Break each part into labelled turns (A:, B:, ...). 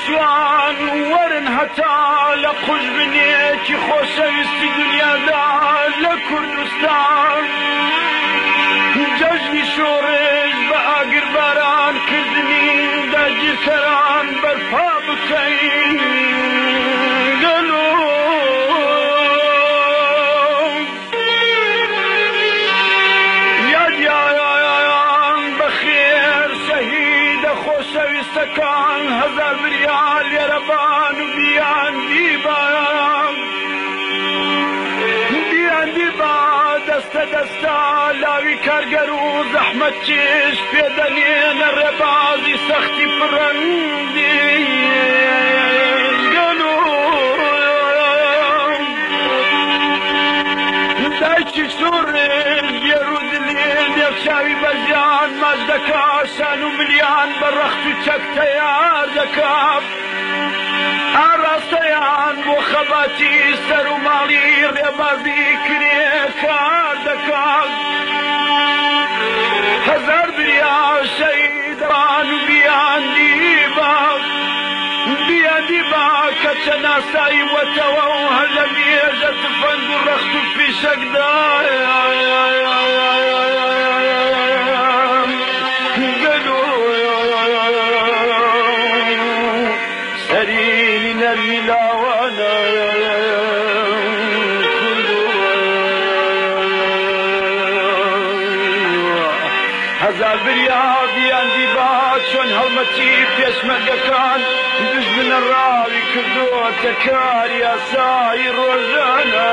A: سوان ورن هەتا لە قوش بنێکی خۆشەویستی دنیادا لە کوردستان جەژنی شۆڕش بە ئاگرباران کردنی داگیرکەران بەرپا بکەین گەلۆ یادیان بەخێر شەهیدە خۆشەویستەکان هەزار بریان لێرەبان و بیان دیبا دەستە دەستا لاوی کارگەر و زەحمەت چێش پێدەنێنە ڕێبازی سەختی پڕەندی گەلۆ دایکی سوڕێن بێڕودلێ نێوچاوی بەزیان ماچ دەکا شان و ملیان بە ڕەخت و چەک تەیار دەکات ئاراستەیان بۆ خەباتی سەر و ماڵی ڕێبازی کرێ کار دەکات هەزار بریا شەیدان و بیان دیبا کە چە ناسایی وەتەوە و هەر لە مێژە تفەنگ و ڕەخت و پیشەکدایە سەریلی نەرمی لاوانە هەزار بریا بیان دیبا چۆن هەڵمەتی پێشمەرگەکان دژمنە ڕاوی کردووەتە کاری ئاسایی ڕۆژانە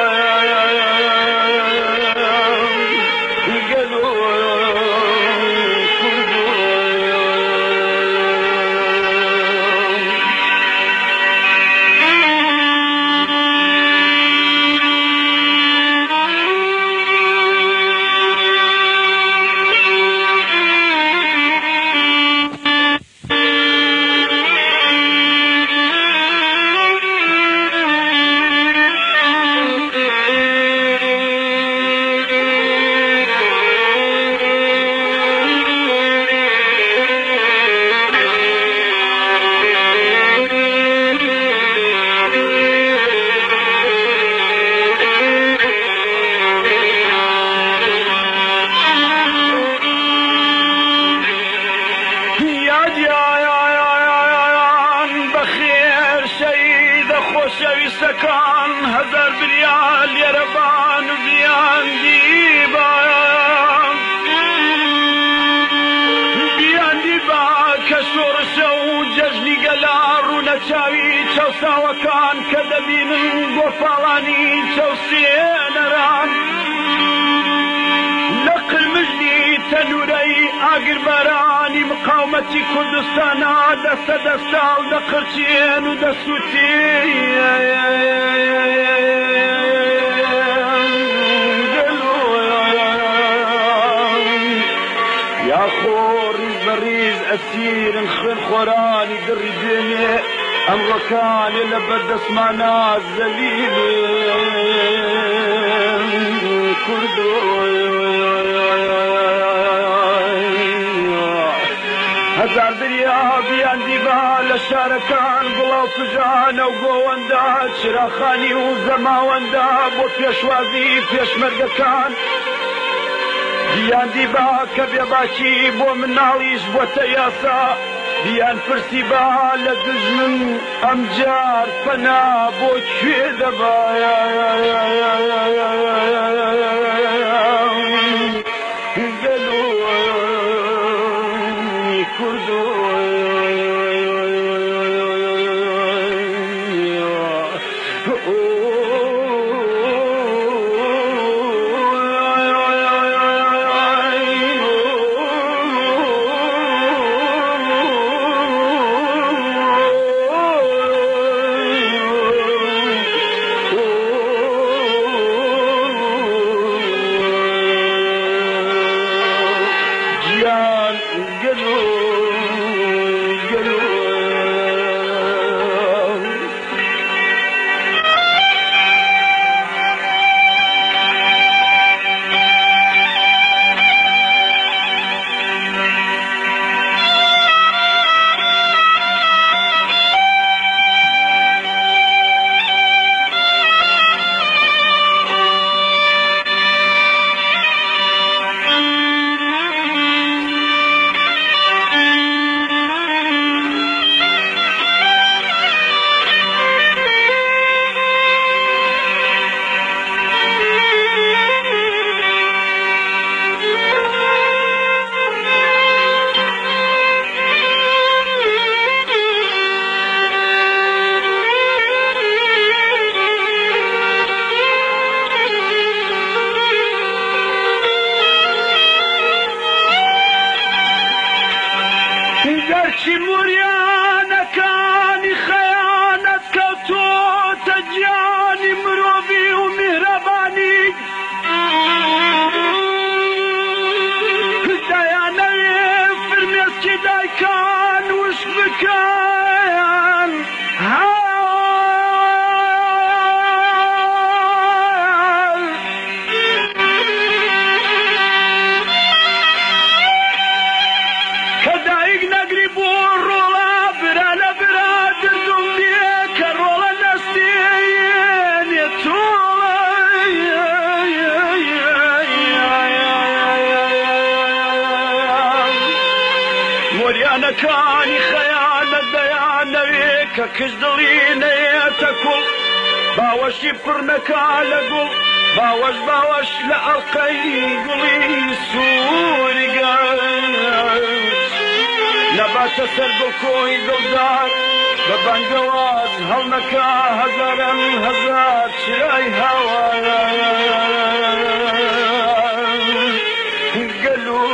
A: خۆشەویستەکان هەزار بریان لێرەبان و بیان دیبا کە شۆڕشە و جەژنی گەلا ڕوونە چاوی چەوساوەکان کە دەبینن گۆپاڵانی چەوسێنەران لە قرمژنی تەنورەی ئاگربارانی مقاومەتی کوردستانە دەستە دەستاڵ دەقرچێن و دەسووتێن یاخۆ ڕیز بە ڕیز ئەسیرن خوێن خۆرانی دڕی دێنێ ئەمڕۆکانێ لە بەردەسمانە زەلیلن کوردۆ هەزار دریا بیان دیبا لە شارەکان گوڵاو سوژانە و گۆوەندا چراخانی و زەماوەندا بۆ پێشوازی پێشمەرگەکان بیان دیبا کە بێباکی بۆ مناڵیش بۆتە یاسا بیان پرسی با لە دژمن ئەمجار پەنا بۆ کوێ دەبایە گەرچی موریانەکانی خەیانەت کەوتۆتە گیانی مرۆڤی و میهرەبانی دەیانەوێ فرمێسکی دایکان وشک بکەن کە دایک نەگری بۆ ڕۆڵە برا لە برا دردم بێ کە ڕۆڵە دەستێنێ موریانەکانی خەیانەت دەیانەوێ کە کەس دڵی نەیەتە کوڵ باوەشی پڕ نەکا لە گوڵ باوەش لە ئەڵقەی گوڵی سووری گەوت نەباتە سەر گوڵکۆی دڵدار بە بانگەواز هەڵنەکا هەزارەن هەزار چرای هەوا گەلو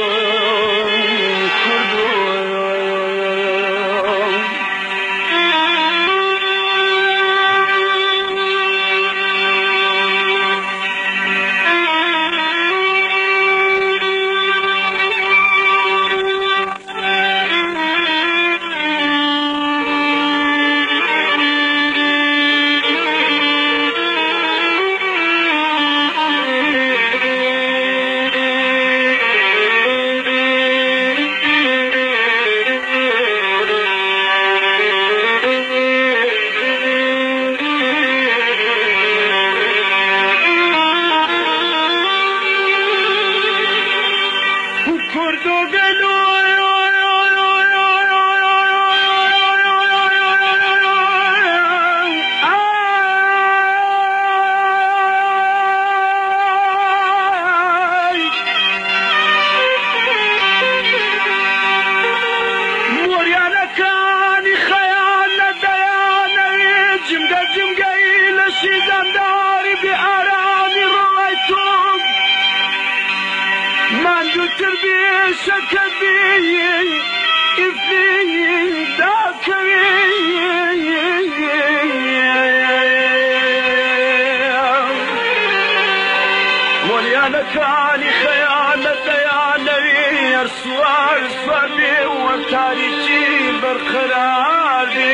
A: موریانەکانی خەیانەت دەیانەوێ هەرسوار سوار بێ و تاریکی بەرقەرار بێ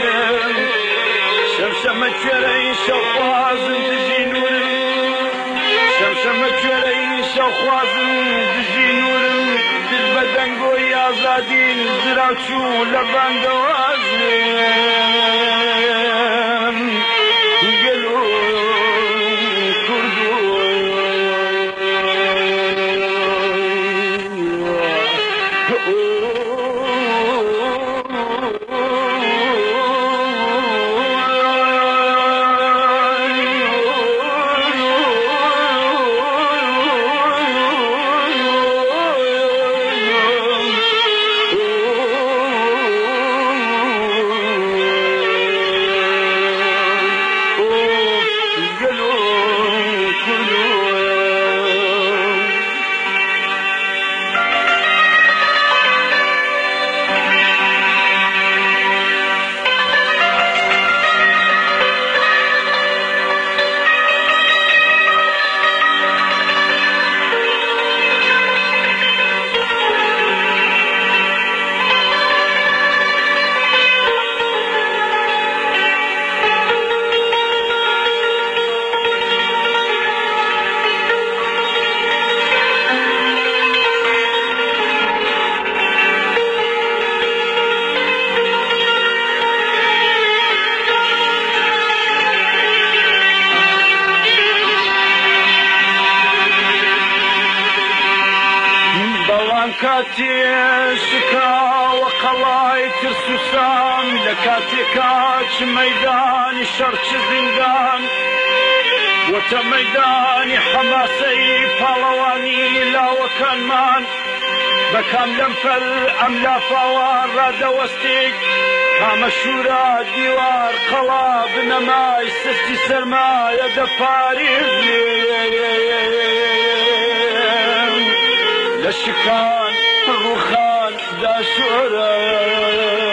A: شەمشەمە کوێرەی شەوخوازن دژی نورم شەمشەمە کوێرەی شەوخوازن دژی نورم دل بە دەنگۆی ئازادین زراوچوو لە بانگەوازم گەلۆ کاتێ شکاوە قەڵای ترس و سام لە کاتێکا چ مەیدانی شەڕ چ زیندان وەتە مەیدانی حەماسەی پاڵەوانی لاوەکانمان بەکام لەمپەر ئەم لافاوان ڕادەوەستێک هامەشورە دیوار قەڵا بنەمای سستی سەرمایە دەپارێزێ لە شکان ڕووخان دا سوره